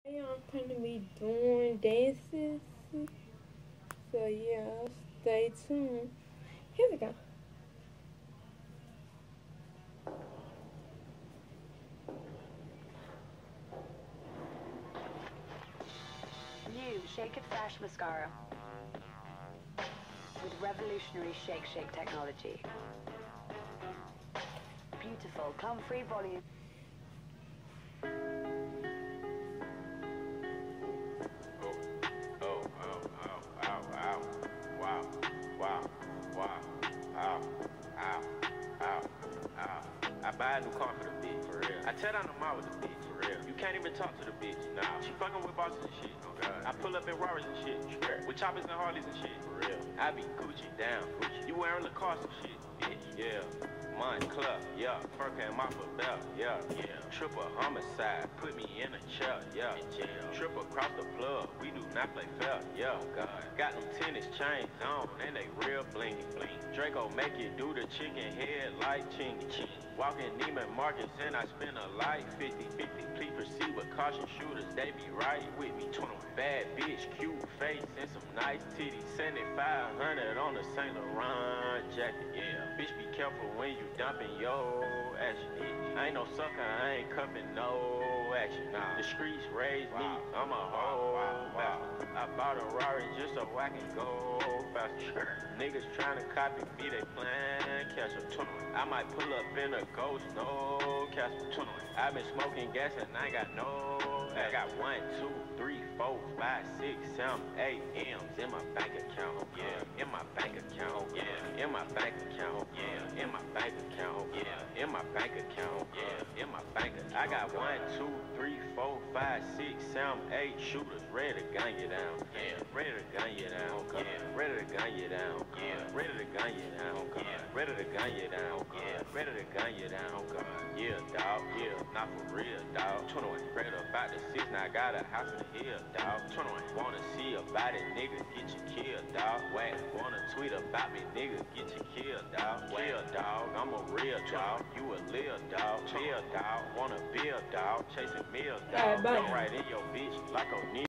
I'm gonna be doing dances. So yeah, stay tuned. Here we go. New Shake It Fresh Mascara with revolutionary Shake technology. Beautiful, clump-free volume. I buy a new car for the bitch, for real. I tear down the mall with the bitch, for real. You can't even talk to the bitch, nah. She fucking with bosses and shit, oh god. I pull up in Rarers and shit, sure. With choppers and Harleys and shit, for real. I be Gucci down, Gucci. You wearing Lacoste and shit, bitch, yeah. Mine club, yeah. Fur came off a belt, yeah. Triple homicide, put me in a chair, yeah. Triple cross the plug, we do not play fair, yeah. God. Got them tennis chains on, and they real blingy bling. Draco make you do the chicken head like chingy ching. Walking Neiman Marcus and I spend a life 50-50. Please proceed with caution, shooters, they be right with me. 21 bad bitch, cute face and some nice titties. 7500 on the Saint Laurent jacket, yeah. Bitch, be careful when you dumping yo action. I ain't no sucker, I ain't cuffing no action. Nah. The streets raised me, I'm a whole bastard. I bought a Rari just so I can go faster. Niggas tryna copy me, they plan catch a 21. I might pull up in a ghost, no catch a 21. I been smoking gas and I ain't got no. I got 1, 2, 3, 4, 5, 6, 7, 8 M's in my bank account, yeah. In my bank account, yeah. In my bank account, yeah. In my bank account, yeah. In my bank account, yeah. In my bank account. I got 1, 2, 3, 4, 5, 6, 7, 8 shooters ready to gun you down, yeah. Ready to gun you down, yeah. Ready to gun you down, yeah. Ready to gun you down, yeah. Ready to gun you down, yeah. Ready to gun you down, yeah, dawg, yeah. Not for real, dawg. 21 straight about the 6, now I got a house in the hill, dawg. 21 wanna see about it, nigga, get you killed, dawg. Whack, wanna tweet about me, nigga, get you killed, dawg. Kill, dawg, I'm a real dawg. You a lil dawg, chill, dawg. Wanna build, dawg. Chasing meals, dawg. Alright, bye. Go right in your bitch like O'Neal.